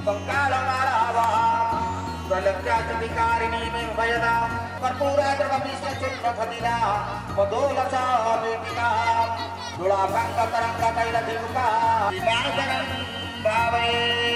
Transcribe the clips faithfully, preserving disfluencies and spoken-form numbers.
प्रलक्ष्याचतिकारिणी में भयदा कर्पूरा द्रवमिश्र चूर्ण खदिना पदोलसा वेदिका दुलापंग तरंग तैलदीपका विभाजनं भावे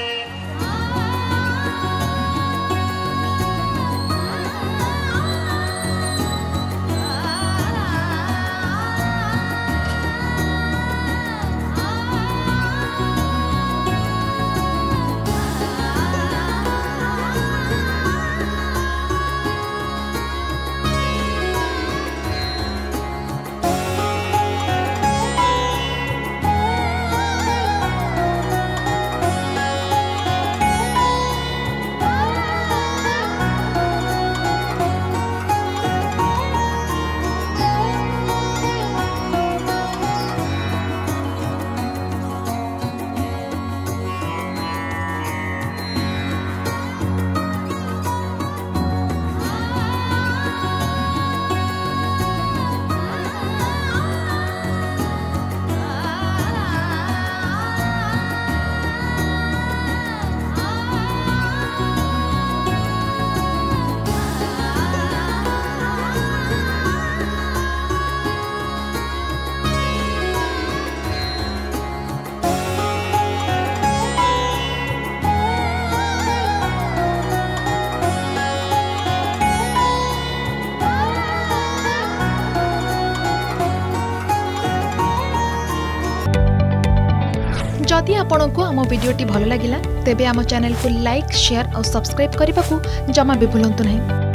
जदि आपंक आम भिडी भल लगा तेब आम चैनल को लाइक शेयर और सब्सक्राइब करने को जमा भी भूलु नहीं।